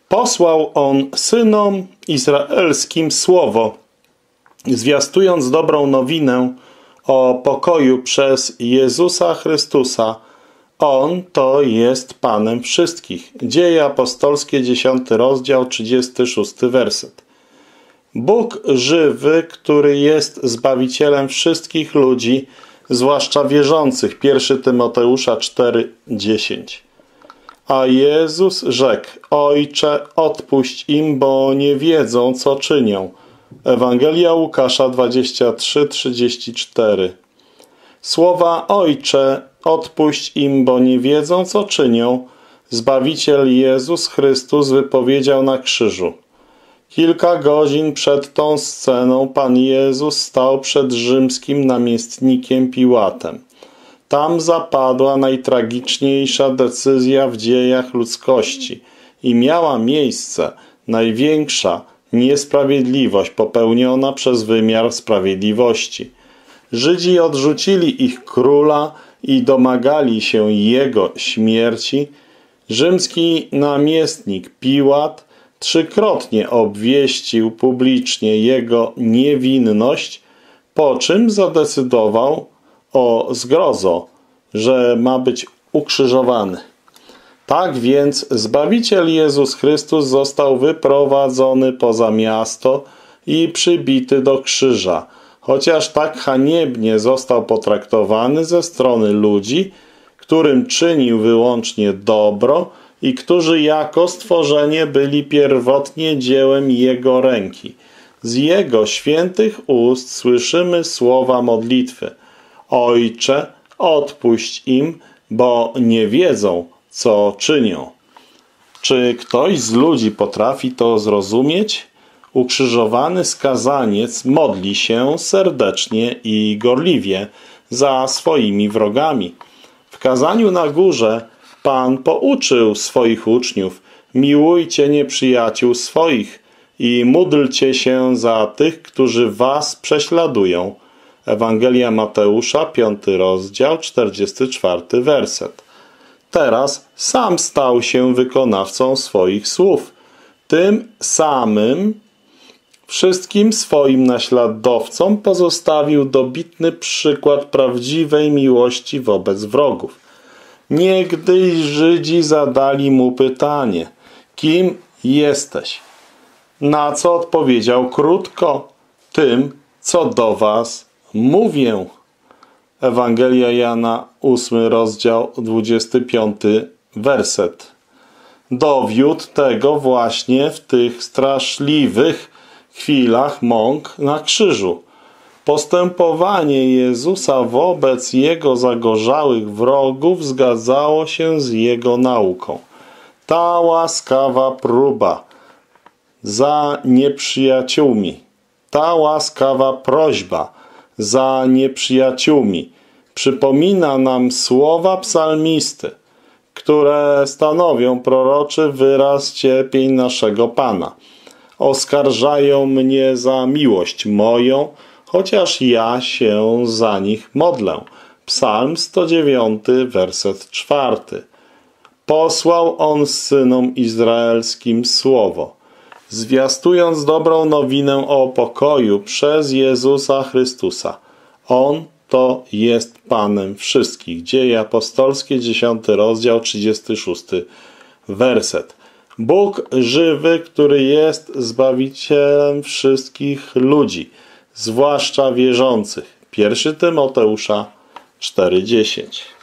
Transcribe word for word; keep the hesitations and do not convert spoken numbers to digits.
Posłał on synom izraelskim słowo, zwiastując dobrą nowinę o pokoju przez Jezusa Chrystusa. On to jest Panem wszystkich. Dzieje apostolskie, dziesiąty rozdział, trzydziesty szósty werset. Bóg żywy, który jest Zbawicielem wszystkich ludzi, zwłaszcza wierzących. pierwszy Tymoteusza cztery, dziesięć. A Jezus rzekł: Ojcze, odpuść im, bo nie wiedzą, co czynią. Ewangelia Łukasza dwadzieścia trzy, trzydzieści cztery. Słowa Ojcze, odpuść im, bo nie wiedzą, co czynią, Zbawiciel Jezus Chrystus wypowiedział na krzyżu. Kilka godzin przed tą sceną Pan Jezus stał przed rzymskim namiestnikiem Piłatem. Tam zapadła najtragiczniejsza decyzja w dziejach ludzkości i miała miejsce największa niesprawiedliwość popełniona przez wymiar sprawiedliwości. Żydzi odrzucili ich króla i domagali się jego śmierci. Rzymski namiestnik Piłat trzykrotnie obwieścił publicznie jego niewinność, po czym zadecydował o zgrozo, że ma być ukrzyżowany. Tak więc Zbawiciel Jezus Chrystus został wyprowadzony poza miasto i przybity do krzyża, chociaż tak haniebnie został potraktowany ze strony ludzi, którym czynił wyłącznie dobro i którzy jako stworzenie byli pierwotnie dziełem Jego ręki. Z Jego świętych ust słyszymy słowa modlitwy: Ojcze, odpuść im, bo nie wiedzą, co czynią. Czy ktoś z ludzi potrafi to zrozumieć? Ukrzyżowany skazaniec modli się serdecznie i gorliwie za swoimi wrogami. W kazaniu na górze Pan pouczył swoich uczniów: miłujcie nieprzyjaciół swoich i módlcie się za tych, którzy was prześladują. Ewangelia Mateusza, piąty rozdział, czterdziesty czwarty werset. Teraz sam stał się wykonawcą swoich słów. Tym samym wszystkim swoim naśladowcom pozostawił dobitny przykład prawdziwej miłości wobec wrogów. Niegdyś Żydzi zadali mu pytanie: kim jesteś? Na co odpowiedział krótko: tym, co do was mówię. Ewangelia Jana, ósmy rozdział, dwudziesty piąty werset. Dowiódł tego właśnie w tych straszliwych chwilach mąk na krzyżu. Postępowanie Jezusa wobec Jego zagorzałych wrogów zgadzało się z Jego nauką. Ta łaskawa próba za nieprzyjaciółmi, ta łaskawa prośba za nieprzyjaciółmi przypomina nam słowa psalmisty, które stanowią proroczy wyraz cierpień naszego Pana. Oskarżają mnie za miłość moją, chociaż ja się za nich modlę. Psalm sto dziewiąty, werset czwarty. Posłał on synom izraelskim słowo, zwiastując dobrą nowinę o pokoju przez Jezusa Chrystusa. On to jest Panem wszystkich. Dzieje apostolskie, dziesiąty rozdział, trzydziesty szósty werset. Bóg żywy, który jest Zbawicielem wszystkich ludzi, zwłaszcza wierzących. pierwszy Tymoteusza cztery, dziesięć.